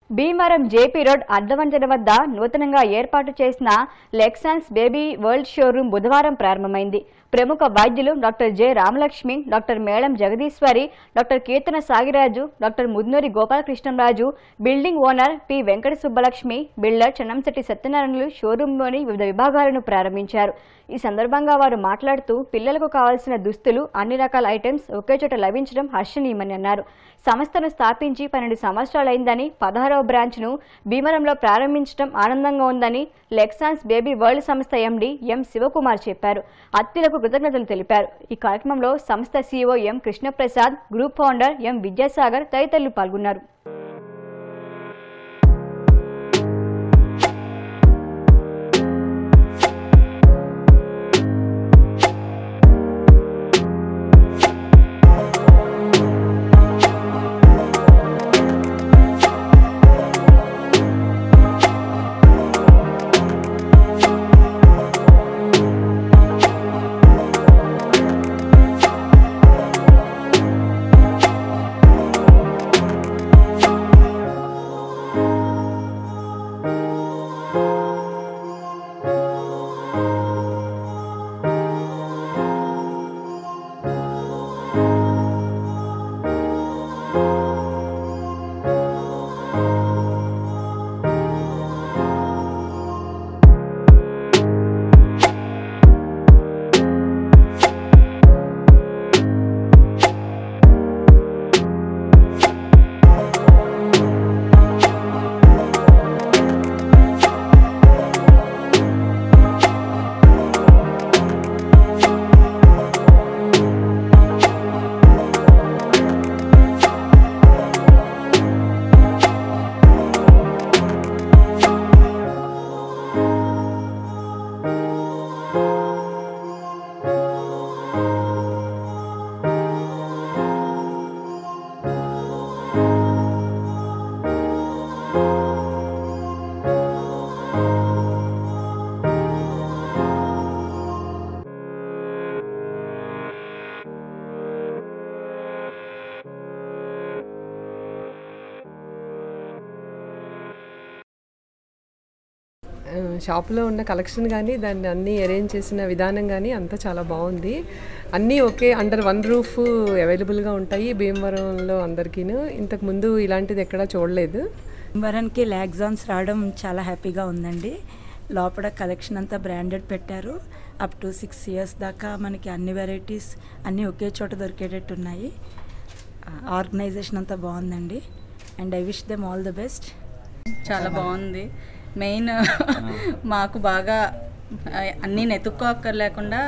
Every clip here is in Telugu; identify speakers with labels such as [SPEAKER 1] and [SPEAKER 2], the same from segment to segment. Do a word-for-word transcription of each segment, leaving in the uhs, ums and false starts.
[SPEAKER 1] భీమవరం జేపీ రోడ్ అర్ధవంచన వద్ద నూతనంగా ఏర్పాటు చేసిన లెక్సాన్స్ బేబీ వరల్డ్ షోరూం బుధవారం ప్రారంభమైంది. ప్రముఖ వైద్యులు doctor J Ramalakshmi, doctor Melam Jagadishwari, doctor Keerthana Sagiraju, doctor Mudnuri Gopalakrishnaraju, building owner P Venkata Subbalakshmi, builder Channamsetti సత్యనారాయణలు షోరూంలోని వివిధ విభాగాలను ప్రారంభించారు. ఈ సందర్భంగా వారు మాట్లాడుతూ పిల్లలకు కావాల్సిన దుస్తులు, అన్ని రకాల ఐటమ్స్ ఒకే చోట లభించడం హర్షణీయమని అన్నారు. సంస్థను స్థాపించి పన్నెండు సంవత్సరాలైందని, పదహారవ బ్రాంచ్ను భీమవరంలో ప్రారంభించడం ఆనందంగా ఉందని లెక్సాన్స్ బేబీ వరల్డ్ సంస్థ ఎండీ ఎం శివకుమార్ చెప్పారు. అత్తిలకు కృతజ్ఞతలు తెలిపారు. ఈ కార్యక్రమంలో సంస్థ CEO M Krishnaprasad, group founder M Vidyasagar తదితరులు పాల్గొన్నారు.
[SPEAKER 2] షాప్లో ఉన్న కలెక్షన్ కానీ దాన్ని అన్నీ అరేంజ్ చేసిన విధానం కానీ అంతా చాలా బాగుంది. అన్నీ ఒకే అండర్ వన్ రూఫ్ అవైలబుల్గా ఉంటాయి భీమవరంలో అందరికీను. ఇంతకుముందు ఇలాంటిది ఎక్కడా చూడలేదు.
[SPEAKER 3] భీమవరంకి లెక్సాన్స్ రావడం చాలా హ్యాపీగా ఉందండి. లోపల కలెక్షన్ అంతా బ్రాండెడ్ పెట్టారు. అప్ టు సిక్స్ ఇయర్స్ దాకా మనకి అన్ని వెరైటీస్ అన్నీ ఒకే చోట దొరికేటట్టు ఉన్నాయి. ఆర్గనైజేషన్ అంతా బాగుందండి. And I wish them all the best.
[SPEAKER 4] చాలా బాగుంది. మెయిన్ మాకు బాగా అన్నీ నెతుక్కోక్కర్లేకుండా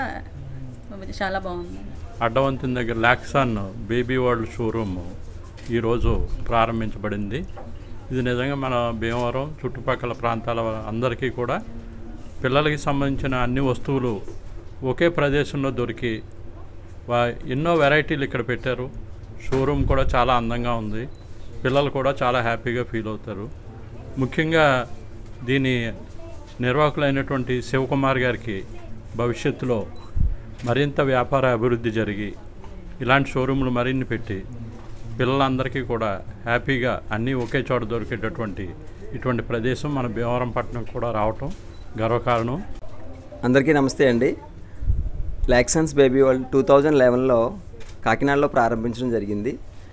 [SPEAKER 4] చాలా బాగుంది.
[SPEAKER 5] అడ్డవంతిన దగ్గర లెక్సాన్ బేబీ వరల్డ్ షోరూమ్ ఈరోజు ప్రారంభించబడింది. ఇది నిజంగా మన భీమవరం చుట్టుపక్కల ప్రాంతాల అందరికీ కూడా పిల్లలకి సంబంధించిన అన్ని వస్తువులు ఒకే ప్రదేశంలో దొరికి వా ఎన్నో వెరైటీలు ఇక్కడ పెట్టారు. షోరూమ్ కూడా చాలా అందంగా ఉంది. పిల్లలు కూడా చాలా హ్యాపీగా ఫీల్ అవుతారు. ముఖ్యంగా దీని నిర్వాహకులైనటువంటి శివకుమార్ గారికి భవిష్యత్తులో మరింత వ్యాపార అభివృద్ధి జరిగి ఇలాంటి షోరూములు మరిన్ని పెట్టి పిల్లలందరికీ కూడా హ్యాపీగా అన్నీ ఒకే చోట దొరికేటటువంటి ఇటువంటి ప్రదేశం మన భీమవరం పట్టణం కూడా రావటం గర్వకారణం.
[SPEAKER 6] అందరికీ నమస్తే అండి. Lexons baby world two thousand లెవెన్లో కాకినాడలో ప్రారంభించడం జరిగింది.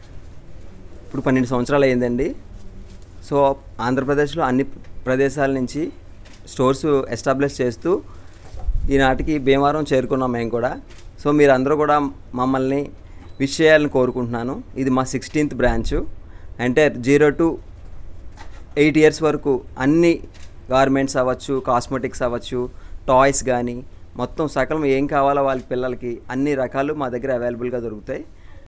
[SPEAKER 6] ఇప్పుడు పన్నెండు సంవత్సరాలు అయిందండి. సో ఆంధ్రప్రదేశ్లో అన్ని ప్రదేశాల నుంచి స్టోర్స్ ఎస్టాబ్లిష్ చేస్తూ ఈనాటికి భీమవరం చేరుకున్నాం మేము కూడా. సో మీరు అందరూ కూడా మమ్మల్ని విష్ చేయాలని కోరుకుంటున్నాను. ఇది మా సిక్స్టీన్త్ బ్రాంచు. అంటే జీరో టు ఎయిట్ ఇయర్స్ వరకు అన్ని గార్మెంట్స్ అవ్వచ్చు, కాస్మెటిక్స్ అవ్వచ్చు, టాయ్స్ కానీ మొత్తం సకలం ఏం కావాలో వాళ్ళ పిల్లలకి అన్ని రకాలు మా దగ్గర అవైలబుల్గా దొరుకుతాయి.